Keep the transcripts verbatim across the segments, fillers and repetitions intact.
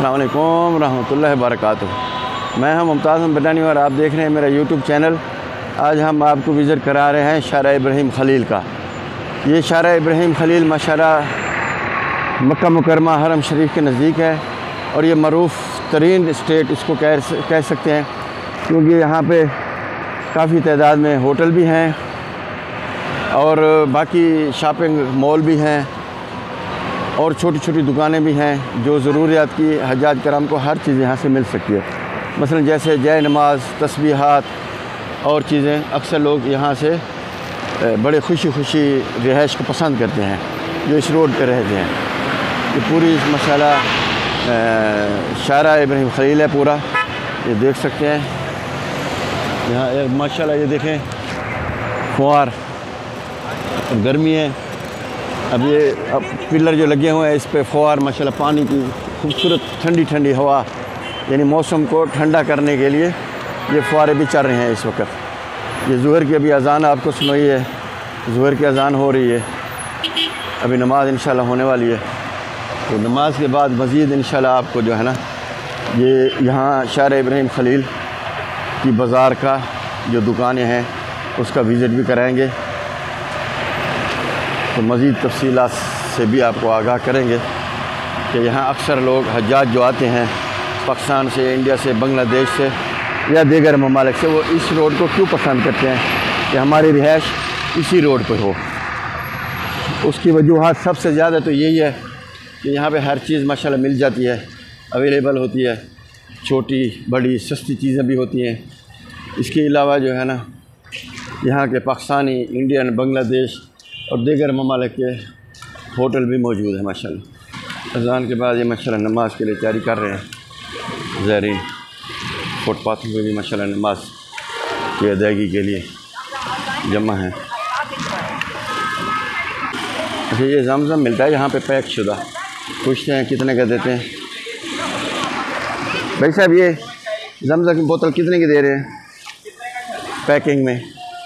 अस्सलाम वालेकुम रहमतुल्लाहि व बरकातुहू। मैं हम मुमताज़ बटानी और आप देख रहे हैं मेरा यूट्यूब चैनल। आज हम आपको विज़िट करा रहे हैं शारा इब्राहिम खलील का। ये शारा इब्राहिम खलील माशाअल्लाह मक्का मुकरमा हरम शरीफ के नज़दीक है और ये मरूफ़ तरीन स्टेट इसको कह कह सकते हैं, क्योंकि यहाँ पे काफ़ी तादाद में होटल भी हैं और बाकी शॉपिंग मॉल भी हैं और छोटी छोटी दुकानें भी हैं। जो ज़रूरियात की हज्जाज कराम को हर चीज़ यहाँ से मिल सकती है। मसलन जैसे जय नमाज, तस्बीहात और चीज़ें अक्सर लोग यहाँ से बड़े खुशी खुशी रिहाइश को पसंद करते हैं जो इस रोड पर रहते हैं। ये पूरी माशाअल्लाह शारा इब्राहिम खलील है पूरा, ये देख सकते हैं। यहाँ माशाअल्लाह ये देखें फुहार, गर्मी है, अब ये अब पिलर जो लगे हुए हैं इस पे फुहार माशाल्लाह पानी की खूबसूरत ठंडी ठंडी हवा, यानी मौसम को ठंडा करने के लिए ये फुहारे भी चल रहे हैं इस वक्त। ये ज़ुहर की अभी अज़ान आपको सुनाई है, ज़ुहर की अज़ान हो रही है, अभी नमाज इंशाल्लाह होने वाली है। तो नमाज के बाद मज़ीद इंशाल्लाह आपको जो है ना ये यहाँ शारा इब्राहिम खलील की बाज़ार का जो दुकानें हैं उसका विज़िट भी कराएँगे, तो मज़ीद तफ़सीलात से भी आपको आगाह करेंगे कि यहाँ अक्सर लोग हज्जाज जो आते हैं पाकिस्तान से, इंडिया से, बांग्लादेश से या दीगर ममालिक से, वो इस रोड को क्यों पसंद करते हैं कि हमारी रिहाइश इसी रोड पर हो। उसकी वजूहात सबसे ज़्यादा तो यही है कि यहाँ पे हर चीज़ माशाल्लाह मिल जाती है, अवेलेबल होती है, छोटी बड़ी सस्ती चीज़ें भी होती हैं। इसके अलावा जो है ना यहाँ के पाकिस्तानी, इंडियन, बांग्लादेश और दीगर ममालिक के होटल भी मौजूद है माशाल्लाह। अज़ान के बाद ये माशाल्लाह नमाज के लिए तैयारी कर रहे हैं। ज़ायरीन फुटपाथ पे भी माशाल्लाह नमाज की अदायगी के लिए जमा है। अच्छा, ये ज़मज़म मिलता है यहाँ पे पैक शुदा, पूछते हैं कितने का देते हैं भाई साहब। ये ज़मज़म की बोतल कितने की दे रहे हैं पैकिंग में?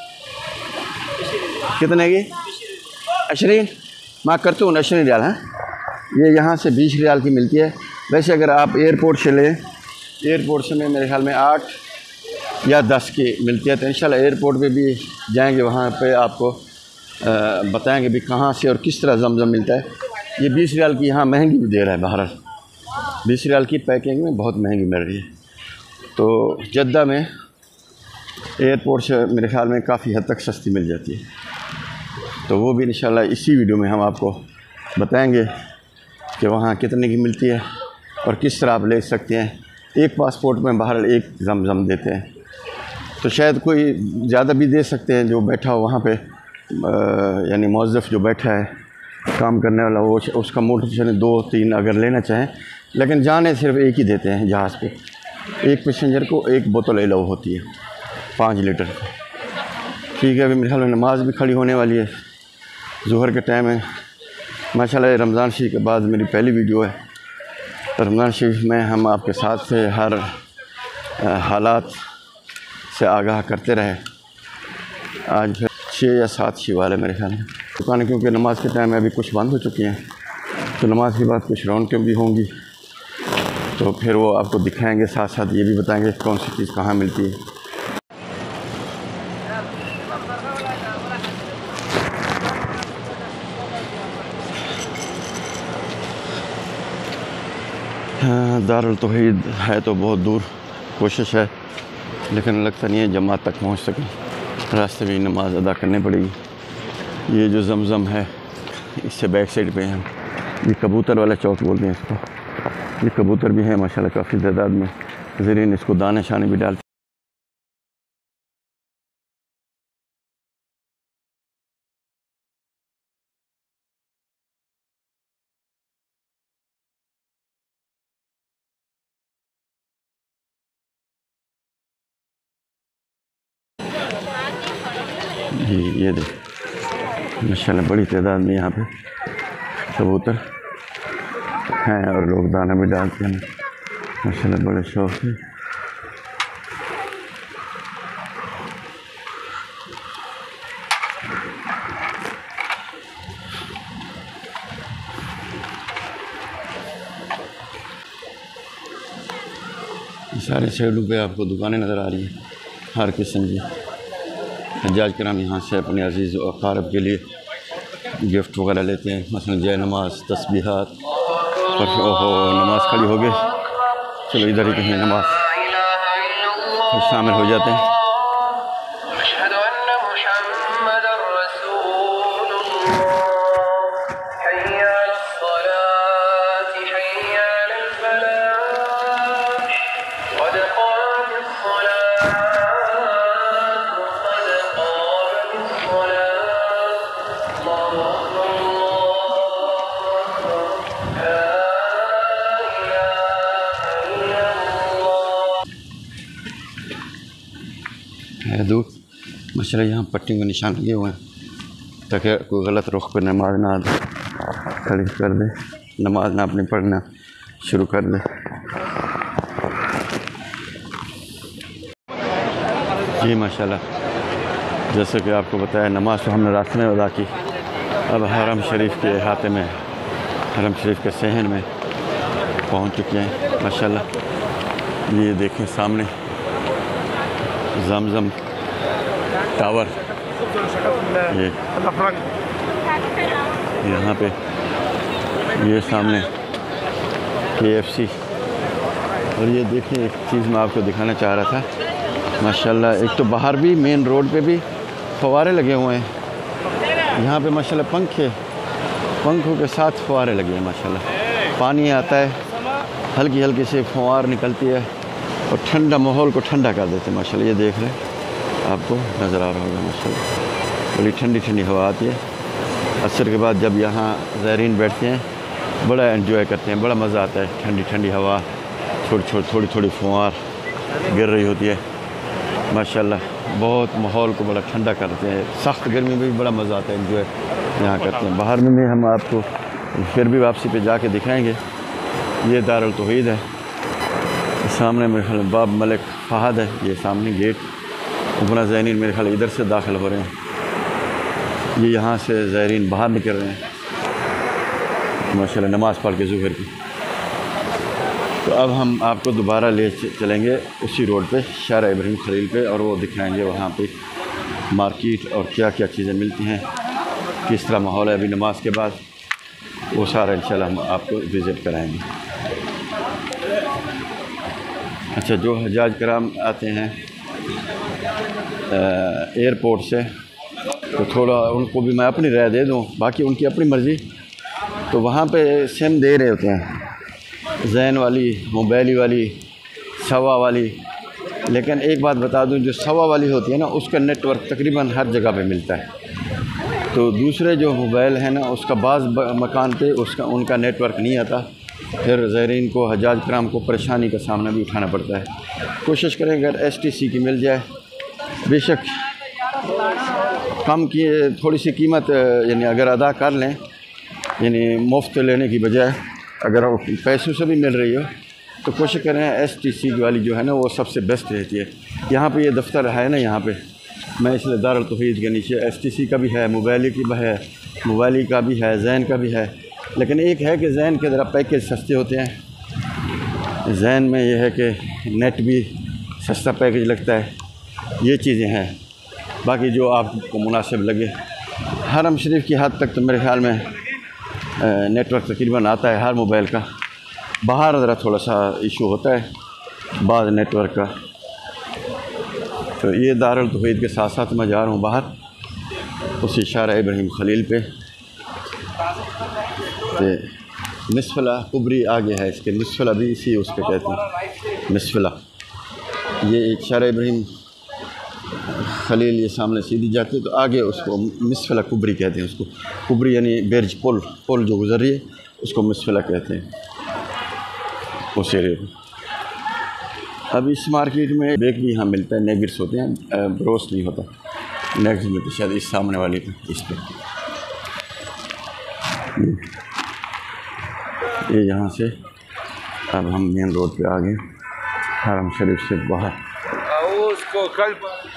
कितने की? अशरीन माँ करते हूँ अशरीन रियाल। हाँ, ये यहाँ से बीस रियाल की मिलती है। वैसे अगर आप एयरपोर्ट से लें, एयरपोर्ट से में मेरे ख्याल में आठ या दस की मिलती है। तो इंशाल्लाह एयरपोर्ट पे भी जाएंगे, वहाँ पे आपको आ, बताएंगे भी कहाँ से और किस तरह ज़मज़म मिलता है। ये बीस रियाल की यहाँ महंगी भी दे रहा है, बहरहाल बीस रियाल की पैकिंग में बहुत महंगी मिल रही है। तो जद्दा में एयरपोर्ट से मेरे ख्याल में काफ़ी हद तक सस्ती मिल जाती है। तो वो भी इंशाल्लाह इसी वीडियो में हम आपको बताएंगे कि वहाँ कितने की मिलती है और किस तरह आप ले सकते हैं। एक पासपोर्ट में बहरहाल एक ज़मज़म देते हैं, तो शायद कोई ज़्यादा भी दे सकते हैं जो बैठा हो वहाँ पे, यानी मौज़्ज़फ़ जो बैठा है काम करने वाला, वो उसका मोटिवेशन दो तीन अगर लेना चाहें, लेकिन जाने सिर्फ एक ही देते हैं जहाज़ पे। एक पैसेंजर को एक बोतल अलाउ होती है पाँच लीटर। ठीक है, अभी मेरे ख्याल में नमाज भी खड़ी होने वाली है, ज़ुहर के टाइम है माशाल्लाह। रमज़ान शरीफ के बाद मेरी पहली वीडियो है। रमज़ान शरीफ में हम आपके साथ से हर हालात से आगाह करते रहे। आज फिर छः या सात शिवाल है मेरे ख्याल में दुकानें, क्योंकि नमाज के टाइम में अभी कुछ बंद हो चुकी हैं, तो नमाज के बाद कुछ रौनकें भी होंगी, तो फिर वो आपको दिखाएंगे, साथ साथ ये भी बताएंगे कौन सी चीज़ कहाँ मिलती है। दारुल तौहीद है तो बहुत दूर, कोशिश है लेकिन लगता नहीं है जमात तक पहुंच सके। रास्ते में नमाज अदा करनी पड़ेगी। ये जो ज़मज़म है इससे बैक साइड पे हम ये कबूतर वाला चौक बोलते हैं इसको। ये कबूतर भी हैं माशाल्लाह काफ़ी तादाद में, ज़रीन इसको दाने शाने भी डालते। जी ये देख माशाल्लाह बड़ी तादाद में यहाँ पे कबूतर हैं और लोग दाना भी डालते हैं माशाल्लाह बड़े शौक़ से। सारे साइडों पे आपको दुकानें नज़र आ रही हैं हर किस्म की। हज्जाज कराम यहाँ से अपने अजीज़ और अक़ारब के लिए गिफ्ट वगैरह लेते हैं, मसलन जय नमाज, तस्बीहात। और ओहो नमाज खड़ी हो गई, चलो इधर ही कहीं नमाज फिर शामिल हो जाते हैं। दूर माशाल्लाह यहाँ पट्टियों के निशान लगे हुए हैं ताकि कोई गलत रुख पर नमाज ना खड़ी कर दे, नमाज ना अपनी पढ़ना शुरू कर दे। जी माशाल्लाह, जैसे कि आपको बताया नमाज तो हमने रास्ते में अदा की। अब हरम शरीफ के अहाते में, हरम शरीफ के सहन में पहुँच चुके हैं माशाल्लाह। ये देखें सामने जमजम टावर, ये यहाँ पे ये सामने के एफ सी। और ये देखिए एक चीज़ मैं आपको दिखाना चाह रहा था माशाल्लाह, एक तो बाहर भी मेन रोड पे भी फव्वारे लगे हुए हैं। यहाँ पे माशाल्लाह पंखे पंखों के साथ फव्वारे लगे हैं माशाल्लाह। पानी आता है, हल्की हल्की से फव्वार निकलती है और ठंडा माहौल को ठंडा कर देते हैं माशाल्लाह। ये देख रहे हैं, आपको नज़र आ रहा होगा माशाल्लाह, बड़ी ठंडी ठंडी हवा आती है। असर के बाद जब यहाँ ज़ायरीन बैठते हैं बड़ा एंजॉय करते हैं, बड़ा मज़ा आता है। ठंडी ठंडी हवा, छोटी छोटी थोड़ी थोड़ी फुहार गिर रही होती है माशाल्लाह, बहुत माहौल को बड़ा ठंडा करते हैं। सख्त गर्मी में भी बड़ा मज़ा आता है, एंजॉय यहाँ करते हैं। बाहर में भी हम आपको फिर भी वापसी पे जाके दिखाएंगे। ये दारुल तौहीद है, सामने मेरे ख्याल बाब मलिक फ़हद है, ये सामने गेट। अपना ज़ायरीन मेरे ख्याल इधर से दाखिल हो रहे हैं। ये यहाँ से ज़ायरीन बाहर निकल रहे हैं माशाल्लाह नमाज़ पढ़ के ज़ुहर की। तो अब हम आपको दोबारा ले चलेंगे उसी रोड पे, शारा इब्राहिम खलील पे, और वो दिखाएंगे वहाँ पे मार्केट और क्या क्या चीज़ें मिलती हैं, किस तरह माहौल है अभी नमाज के बाद। वो सारा इंशाल्लाह हम आपको विज़िट कराएँगे। अच्छा, जो हज्जाज कराम आते हैं एयरपोर्ट से, तो थोड़ा उनको भी मैं अपनी राय दे दूं, बाकी उनकी अपनी मर्ज़ी। तो वहाँ पे सिम दे रहे होते हैं, जैन वाली, मोबाइली वाली, सवा वाली। लेकिन एक बात बता दूं, जो सवा वाली होती है ना, उसका नेटवर्क तकरीबन हर जगह पे मिलता है। तो दूसरे जो मोबाइल है ना, उसका बाज़ मकान पे उसका उनका नेटवर्क नहीं आता, फिर ज़ायरीन को, हज्जाज कराम को परेशानी का सामना भी उठाना पड़ता है। कोशिश करें अगर एस टी सी की मिल जाए, बेशक कम की थोड़ी सी कीमत यानी अगर अदा कर लें, यानी मुफ्त लेने की बजाय अगर पैसों से भी मिल रही हो, तो कोशिश करें एस टी सी वाली जो है ना, वो सबसे बेस्ट रहती है। यहाँ पे ये दफ्तर है ना, यहाँ पे मैं इसलिए दारुल तौहीद के नीचे एस टी सी का भी है, मोबाइली की भी है, मोबाइली का भी है, जैन का भी है। लेकिन एक है कि जैन के ज़रा पैकेज सस्ते होते हैं, जैन में यह है कि नेट भी सस्ता पैकेज लगता है, ये चीज़ें हैं। बाकी जो आपको मुनासिब लगे। हरम शरीफ की हद तक तो मेरे ख़्याल में नेटवर्क तकरीबन आता है हर मोबाइल का। बाहर ज़रा थोड़ा सा इशू होता है बाद नेटवर्क का। तो ये दारुल तौहीद के साथ साथ मैं जा रहा हूँ बाहर उसी शारा इब्राहिम खलील पे। तो निस्फला कुबरी आगे है इसके, निस्फला भी इसी उस पर कहते हैं निस्फला। ये एक शारा इब्राहिम खलील, ये सामने सीधी जाती है तो आगे उसको मिसफला कुबरी कहते हैं। उसको कुबरी यानी बेर्ज पुल, पुल जो गुजर रही है उसको मिसफला कहते हैं उस एरिए में। अब इस मार्केट में बेक भी यहाँ मिलता है, नेगिट्स होते हैं, ब्रोस्ट नहीं होता। नेक्स्ट में तो शायद इस सामने वाली पे, इस पर ये यहाँ से अब हम मेन रोड पे आ गए, हरम शरीफ से बाहर। उसको कल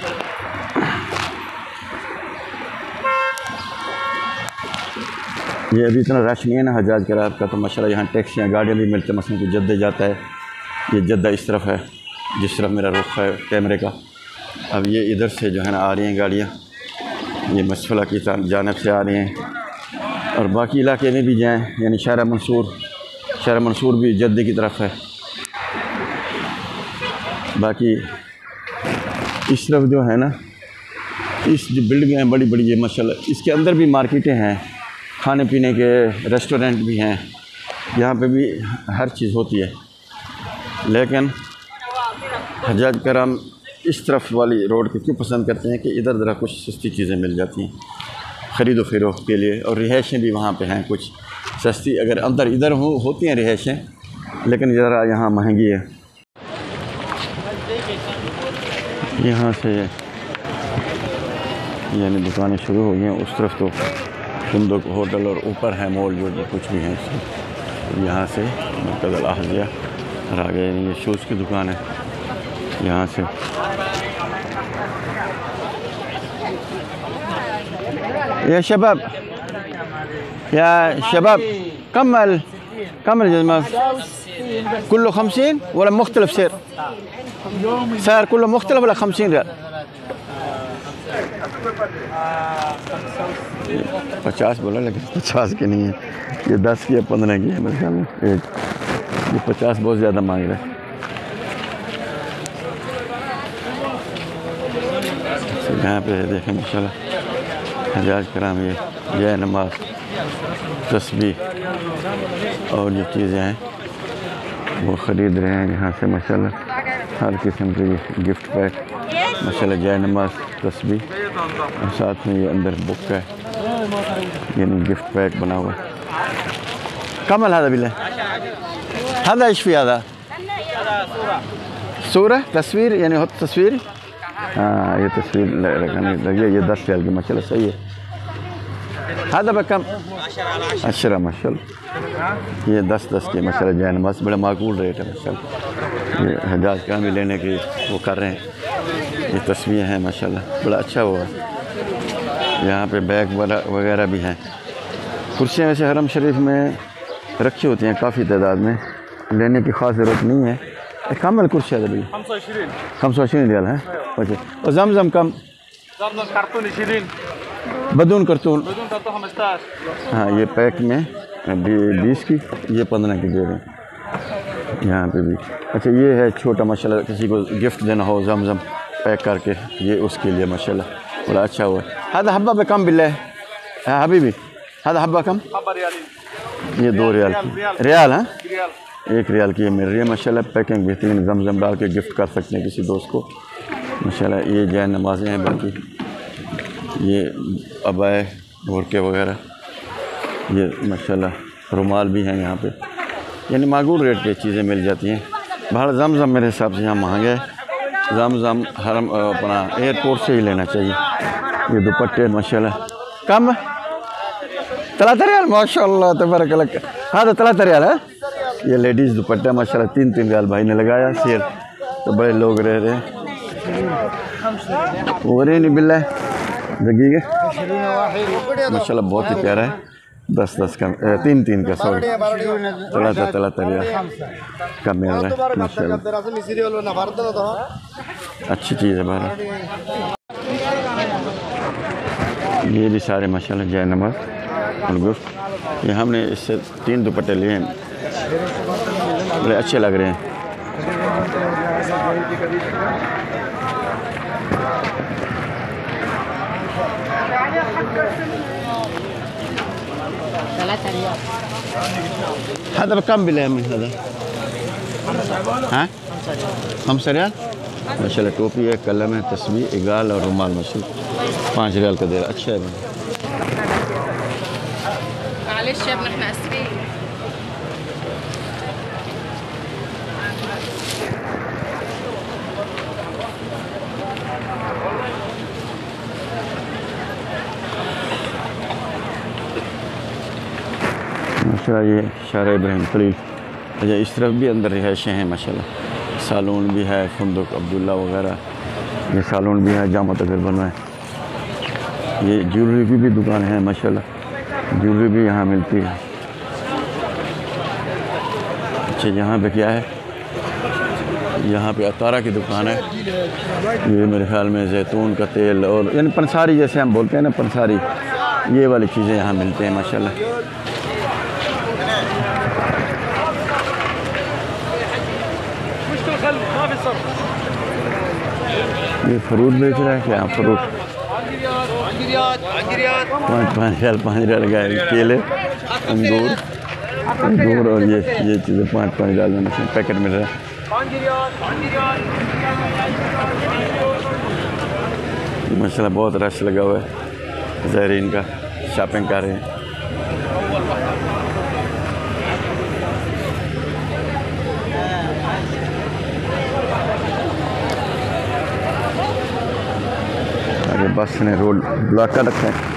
ये अभी इतना रश नहीं है ना हज्जाज कराम का, तो माशाल्लाह यहाँ टैक्सियाँ गाड़ियाँ भी मिलती हैं। मसलन कोई जद्दे जाता है, ये जद्दा इस तरफ है, जिस तरफ मेरा रुख है कैमरे का। अब ये इधर से जो है ना आ रही हैं गाड़ियाँ, ये मसफला की जानब से आ रही हैं। और बाकी इलाके में भी जाएँ, यानी शहर मंसूर, शहर मंसूर भी जद्दी की तरफ है। बाकी इस तरफ जो है ना, इस जो बिल्डिंग हैं बड़ी बड़ी, ये माशाल्लाह इसके अंदर भी मार्केटें हैं, खाने पीने के रेस्टोरेंट भी हैं, यहाँ पे भी हर चीज़ होती है। लेकिन हज्जाज कराम इस तरफ वाली रोड को क्यों पसंद करते हैं कि इधर ज़रा कुछ सस्ती चीज़ें मिल जाती हैं ख़रीदो फरोख्त के लिए, और रिहाइशें भी वहाँ पे हैं कुछ सस्ती। अगर अंदर इधर हो होती हैं रिहाइशें, लेकिन ज़रा यहाँ महंगी है। यहाँ से यानी दुकानें शुरू हो गई हैं, उस तरफ तो फंदुक होटल और ऊपर है मॉल जो जो कुछ भी है। यहाँ से मरकज़ अल अहज़िया और आगे ये शूज़ की दुकान है। यहाँ से या शबाब या शबाब कमल कमल जज़मा कुल्लु खमसीन वला मुख्तलिफ सैर सैर कुल्लु मुख्तलिफ वला खमसीन रियाल। पचास बोला लेकिन पचास की नहीं है, ये दस की है, पंद्रह की है मेरे ख्याल में एक। ये पचास बहुत ज़्यादा मांग रहा है। यहाँ पे देखें माशाल्लाह हज्जाज कराम ये जय नमाज तस्बीह और जो चीज़ें हैं वो ख़रीद रहे हैं यहाँ से माशाल्लाह। हर किस्म की गिफ्ट पैक माशाल्लाह, जय नमाज तस्बीह और साथ में ये अंदर बुक है, यानी गिफ्ट पैक बना हुआ है। कमल हदा बिल्ला हदा इश्फी हदा सूरह तस्वीर, यानी हो तस्वीर। हाँ ये तस्वीर रखने लगी, ये दस रियाल की माशाल्लाह सही है। हदा बकम अशरा माशाल्लाह, ये दस दस की माशाल्लाह जय नमाज, बड़ा माकूल रेट है माशाल्लाह। ये हज्जाज का भी लेने की वो कर रहे हैं। ये तस्वीरें हैं माशाल्लाह, बड़ा अच्छा हुआ। यहाँ पे बैग वगैरह भी हैं। कुर्सियाँ वैसे हरम शरीफ में रखी होती हैं काफ़ी तादाद में, लेने की ख़ास ज़रूरत नहीं है। कम कुर्सी है अभी खमस वशीन रियाल है। अच्छा, और जमजम कम बदून करतून। हाँ ये पैक में बीस की, ये पंद्रह की दे रहे हैं यहाँ पे भी। अच्छा ये है छोटा माशाल्लाह, किसी को गिफ्ट देना हो जमजम पैक करके, ये उसके लिए माशाल्लाह बड़ा अच्छा हुआ। हदा हब्बा पे कम बिल्ला है हबीबी, हदा हब्बा कम, ये दो रियाल की रियाल है, एक रियाल की ये मिल रही है माशाल्लाह। पैकिंग बेहतरीन, जमजम डाल के गिफ्ट कर सकते हैं किसी दोस्त को माशाल्लाह। ये जय नमाज़ें हैं, बाकी ये अबाए बुरके वगैरह, ये माशाल्लाह रुमाल भी हैं यहाँ पे, यानी माकूल रेट पे चीज़ें मिल जाती हैं। बाहर जमजम मेरे हिसाब से यहाँ महंगा है। जमजम हरम अपना एयरपोर्ट से ही लेना चाहिए। ये दुपट्टे माशाल्लाह कम तलाता रियाल माशाल्लाह तबारकल्लाह। हाँ तो तलाता रियाल है। ये लेडीज़ दुपट्टा माशाल्लाह तीन तीन रियाल भाई ने लगाया सेल, तो बड़े लोग रह रहे हैं। वो रही नहीं बिल्ला दगी माशाल्लाह बहुत ही प्यारा है। दस दस का तीन तीन का सॉरी तलाता तलाता रियाल का मिल रहा है माशाल्लाह, अच्छी चीज़ है बाहर। ये भी सारे माशाल्लाह जय नमाज और गिफ्ट। ये हमने इससे तीन दुपट्टे लिए हैं, बड़े अच्छे लग रहे हैं। هذا بكم بالله من هذا؟ हाँ खमसा रियाल माशाल्लाह। टोपी है, कलम है, तस्बीह, इगाल और रुमाल माशाल्लाह पाँच रियाल का दे रहा, अच्छा है भाई। माशाल्लाह ये शारा इब्राहिम खलील। अच्छा इस तरफ भी अंदर रिहाइशें हैं माशाल्लाह, सालून भी है, फंदुक अब्दुल्ला वगैरह, ये सालून भी है, जामा तकरीबन है। ये ज्वेलरी की भी दुकान है माशाल्लाह, ज्वेलरी भी यहाँ मिलती है। अच्छा यहाँ पे क्या है, यहाँ पे अतारा की दुकान है। ये मेरे ख्याल में जैतून का तेल और यानी पंसारी जैसे हम बोलते हैं ना, पंसारी, ये वाली चीज़ें यहाँ मिलते हैं माशाल्लाह। ये फ्रूट बेच रहा है क्या? फ्रूट पाँच पाँच रियाल पाँच रियाल का केले, अंगूर अंगूर और ये ये चीज़ें पाँच पाँच रियाल में पैकेट मिल रहा है। माशाल्लाह बहुत रश लगा हुआ है, ज़ायरीन का शॉपिंग कर रहे हैं। अरे बस ने रोड ब्लॉक कर रखा है।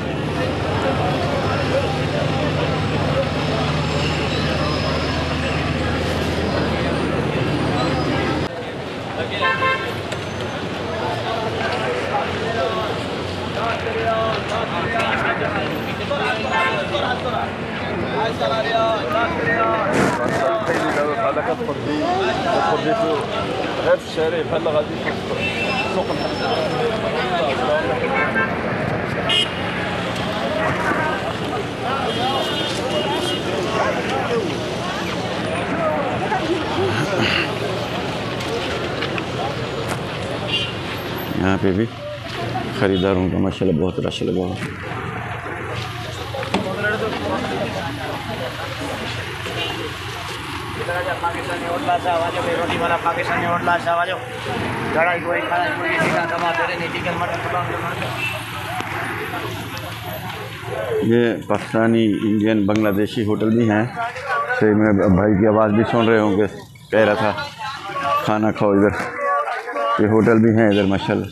यहाँ पे भी ख़रीदारों का माशाल्लाह बहुत रश लगा हुआ है। ये पाकिस्तानी, इंडियन, बांग्लादेशी होटल भी हैं। सही में भाई की आवाज़ भी सुन रहे होंगे, कह रहा था खाना खाओ इधर। ये होटल भी हैं इधर माशाल्लाह।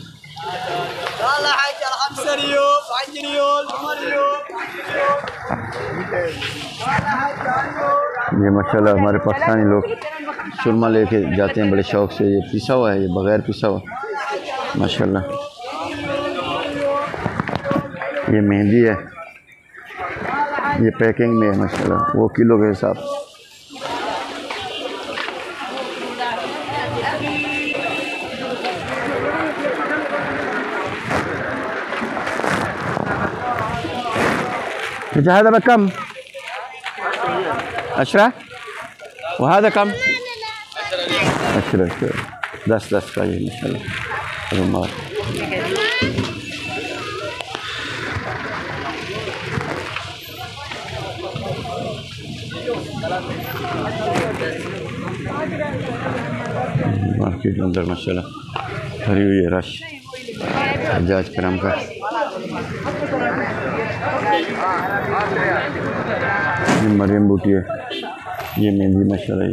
ये माशाल्लाह हमारे पाकिस्तानी लोग सुरमा लेके जाते हैं बड़े शौक़ से। ये पिसा हुआ है, ये बग़ैर पिसा हुआ माशाल्लाह। ये मेहंदी है, ये पैकिंग में है माशाल्लाह, वो किलो के हिसाब। هذا بكم؟ عشرة؟ وهذا كم؟ عشرة عشرة دس دس كاي إن شاء الله रुमाल। मार्केट अंदर माशाल्लाह भरी हुई है, रश हज्जाज करम का। ये मरियम बूटी है, ये मेहंदी माशाल्लाह।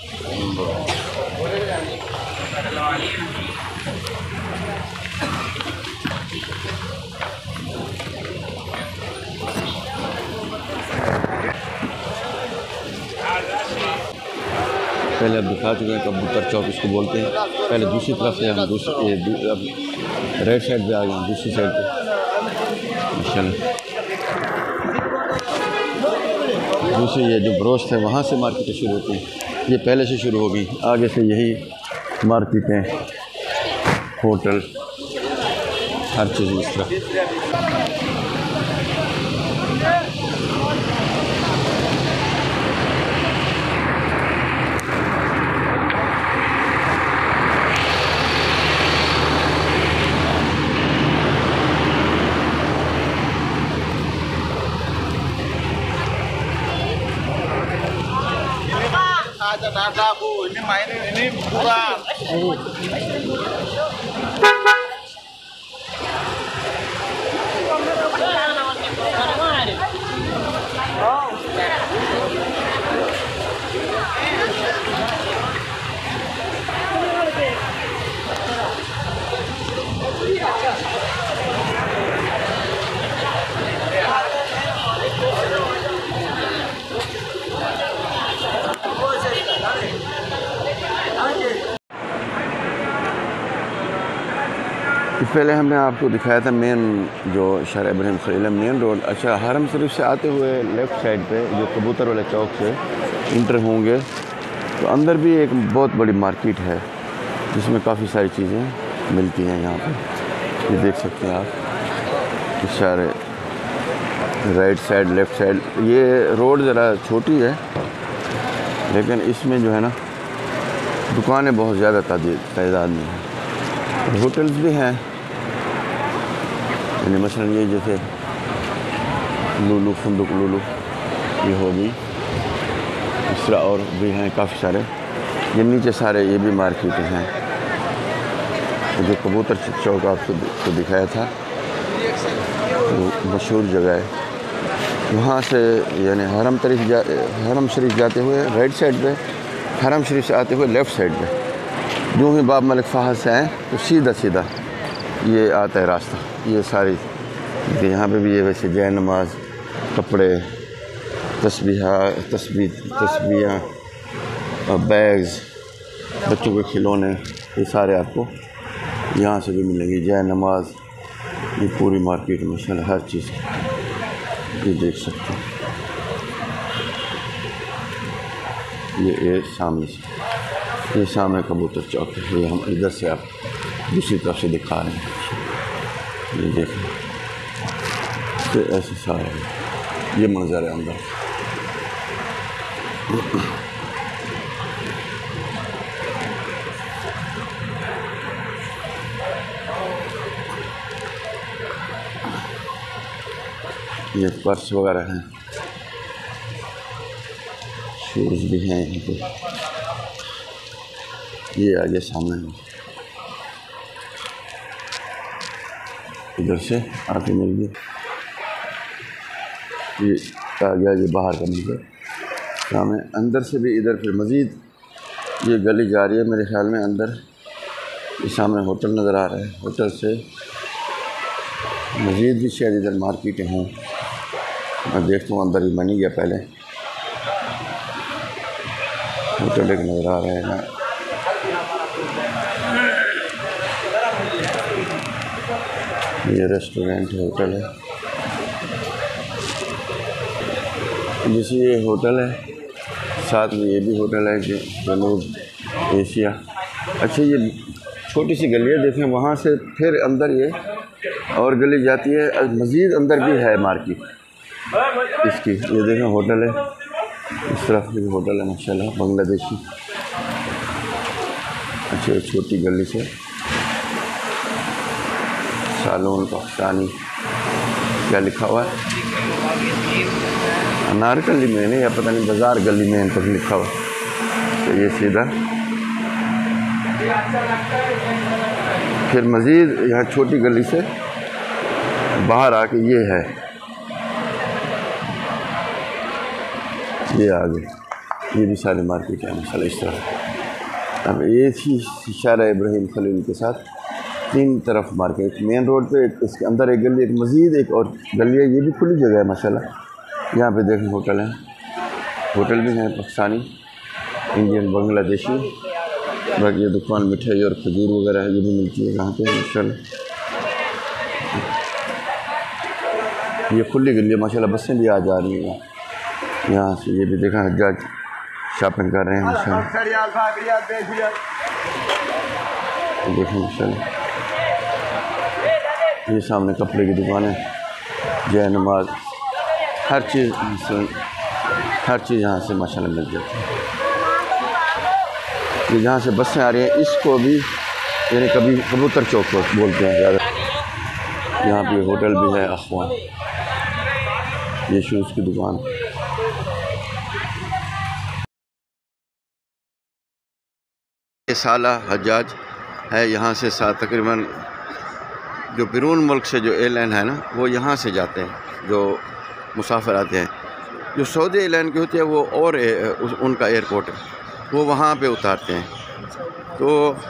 पहले अब दिखा चुके हैं कबूतर चौक इसको बोलते हैं। पहले दूसरी तरफ से हम दूसरी दू, अब राइट साइड पे आ गए, दूसरी साइड पे माशाल्लाह। दूसरी ये जो ब्रोस्ट है वहाँ से मार्केटें शुरू होती हैं, ये पहले से शुरू होगी। आगे से यही मार्केटें, होटल, हर चीज़ इस तरह। Nada aku ini main ini kurang. पहले हमने आपको दिखाया था मेन जो शहर इब्राहिम खलील मेन रोड। अच्छा, हरम शरीफ से आते हुए लेफ़्ट साइड पे जो कबूतर वाले चौक से इंटर होंगे तो अंदर भी एक बहुत बड़ी मार्केट है जिसमें काफ़ी सारी चीज़ें मिलती हैं यहाँ पर। ये देख सकते हैं आप, सारे राइट साइड लेफ़्ट साइड। ये रोड ज़रा छोटी है लेकिन इसमें जो है ना दुकानें बहुत ज़्यादा तादाद में हैं। होटल्स भी हैं, यानी मसलन ये जैसे लुलु फंदुक लुलु ये होगी, इस तरह और भी हैं काफ़ी सारे। ये नीचे सारे ये भी मार्केटें हैं। जो कबूतर चौक आपको तो दिखाया था वो मशहूर जगह है। वहाँ से यानी हरम तरीफ जा हरम शरीफ जाते हुए राइट साइड पे, हरम शरीफ से आते हुए लेफ़्ट साइड पे जो ही बाब मलिक फ़हद से आए तो सीधा सीधा ये आता है रास्ता। ये सारी यहाँ पे भी ये वैसे जय नमाज, कपड़े, तस्बीहा तस्बी तस्बियाँ, बैग्स, बच्चों के खिलौने, ये सारे आपको यहाँ से भी मिलेंगे। जय नमाज, ये पूरी मार्केट में शायद हर चीज़ ये देख सकते हैं। ये ये सामने से, ये सामने कबूतर चौक है। ये हम इधर से आप दूसरी तरफ से दिखा रहे हैं। ये देखें, तो ऐसे सारे ये मंजर है अंदर। ये पर्स वगैरह हैं, शूज़ भी हैं यहाँ पे। ये आगे सामने है, इधर से आके मिल गई। ये आगे आगे बाहर का मिल गया सामने। अंदर से भी इधर फिर मज़ीद ये गली जा रही है मेरे ख़्याल में अंदर। ये सामने होटल नज़र आ रहा है, होटल से मज़ीद भी शायद इधर मार्केटें हैं। मैं देखता हूँ अंदर ही बनी गया पहले। होटल एक नज़र आ रहा है ना, ये रेस्टोरेंट है, होटल है। जैसे ये होटल है, साथ में ये भी होटल है कि जनूब एशिया। अच्छा, ये छोटी सी गली है, देखें वहाँ से फिर अंदर ये और गली जाती है, मज़ीद अंदर भी है मार्केट इसकी। ये देखें होटल है, इस तरफ भी होटल है माशाल्लाह बांग्लादेशी। अच्छा, छोटी गली से सालून पाकिस्तानी क्या लिखा हुआ है, अनारकली में नहीं, या पता नहीं बाज़ार गली में तक लिखा हुआ। तो ये सीधा फिर मज़ीद यहाँ छोटी गली से बाहर आके ये है, ये आगे ये भी सारी मार्केट है माशाल्लाह इस तरह। अब ये थी शारा इब्राहिम खलील के साथ तीन तरफ मार्केट। मेन रोड पे इसके अंदर एक गली, एक मज़ीद एक और गली है, ये भी खुली जगह है माशाल्लाह। यहाँ पे देखें होटल हैं, होटल भी हैं पाकिस्तानी, इंडियन, बांग्लादेशी। बाकी ये दुकान मिठाई और खजूर वगैरह है, ये भी मिलती है यहाँ पे माशाल्लाह। ये खुली गली है माशाल्लाह, बसें भी आ जा रही हैं यहाँ से। ये भी देखा हज्जाज शॉपिंग कर रहे हैं माशाल्लाह, देखें माशाल्लाह। ये सामने कपड़े की दुकान है, जय नमाज, हर चीज़ हर चीज़ यहाँ से माशाल्लाह मिल जाती है। ये जहाँ से बसें आ रही हैं इसको भी यानी कभी कबूतर चौक को बोलते हैं ज़्यादा। यहाँ पे होटल भी है अखवान, ये शूज़ की दुकान। ये साला हज्जाज है, यहाँ से साथ तकरीबन जो बिरून मुल्क से जो एयरलाइन है ना वो यहाँ से जाते हैं, जो मुसाफिर आते हैं। जो सऊदी एयरलाइन की होती है वो और ए, उस, उनका एयरपोर्ट है, वो वहाँ पे उतारते हैं। तो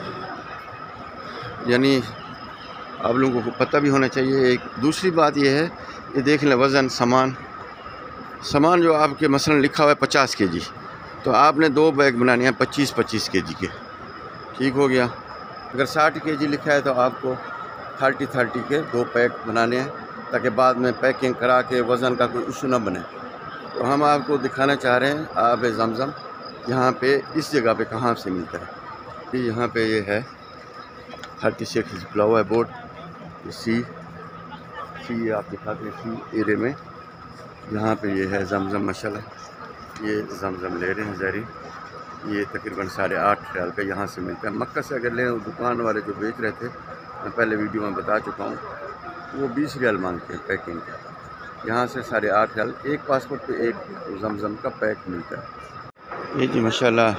यानी आप लोगों को पता भी होना चाहिए। एक दूसरी बात ये है, ये देख लें वज़न सामान सामान जो आपके मसलन लिखा हुआ है पचास के जी, तो आपने दो बैग बनाने हैं पच्चीस पच्चीस के जी के, ठीक हो गया। अगर साठ के जी लिखा है तो आपको थर्टी थर्टी के दो पैक बनाने हैं, ताकि बाद में पैकिंग करा के वज़न का कोई इशू ना बने। तो हम आपको दिखाना चाह रहे हैं आब ज़मज़म, यहाँ पे इस जगह पे कहाँ से मिलता है। ये यहाँ पे ये है थर्टी सिक्स खुला हुआ है बोर्ड सी सी आप दिखाते हैं सी एरिया में। यहाँ पे ये है जमजम माशाल्लाह, ये जमजम ले रहे हैं ज़ाहिर, ये तकरीबन साढ़े आठ रियाल पे यहाँ से मिलता है। मक्का से अगर लें दुकान वाले जो बेच रहे थे, मैं पहले वीडियो में बता चुका हूँ, वो बीस रियाल मांगते हैं पैकिंग का। यहाँ से साढ़े आठ रियाल एक पासपोर्ट पे एक जमजम का पैक मिलता है। ये जी माशाल्लाह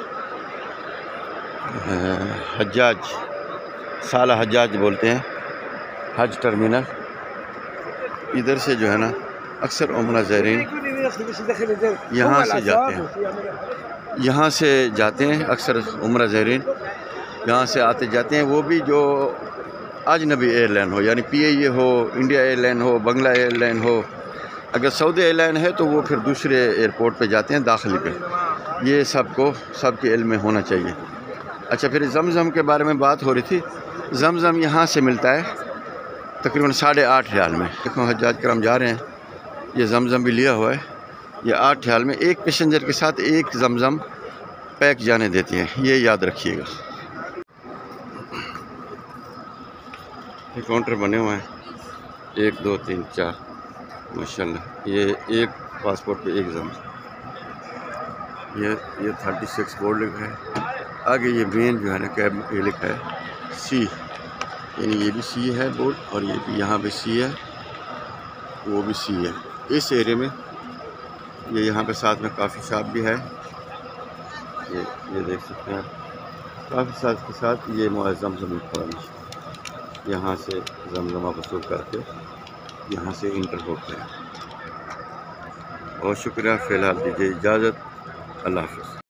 हज्जाज साला हज्जाज बोलते हैं, हज टर्मिनल। इधर से जो है ना अक्सर उम्रा ज़ायरीन यहाँ से जाते हैं, यहाँ से जाते हैं अक्सर उम्रा ज़ायरीन यहाँ से आते जाते हैं। वो भी जो अजनबी एयरलाइन हो, यानी पी आई ए हो, इंडिया एयरलाइन हो, बंगला एयरलाइन हो। अगर सऊदी एयरलाइन है तो वो फिर दूसरे एयरपोर्ट पे जाते हैं दाखिली पे। ये सबको सबके इल्म में होना चाहिए। अच्छा, फिर जमज़म के बारे में बात हो रही थी। जमज़म यहाँ से मिलता है तकरीबन साढ़े आठ रियाल में। देखो हज्जाज करम जा रहे हैं, ये जमज़म भी लिया हुआ है। ये आठ रियाल में एक पैसेंजर के साथ एक जमज़म पैक जाने देती हैं, ये याद रखिएगा। ये काउंटर बने हुए हैं, एक दो तीन चार माशाल्लाह। ये एक पासपोर्ट पे एक जमज़म। ये ये थर्टी सिक्स बोर्ड लिखा है। आगे ये मेन जो है ना कैब ये लिखा है सी, यानी ये भी सी है बोर्ड, और ये भी यहाँ पे सी है, वो भी सी है। इस एरिया में ये यहाँ पे साथ में काफ़ी शॉप भी है, ये ये देख सकते हैं आप। काफ़ी साथ के साथ ये मुअज़्ज़म ज़मीन फरामश, यहाँ से जमजमा वसूल करके यहाँ से इंटर होते हैं। बहुत शुक्रिया, फ़िलहाल दीजिए इजाज़त, अल्लाह हाफ़िज़।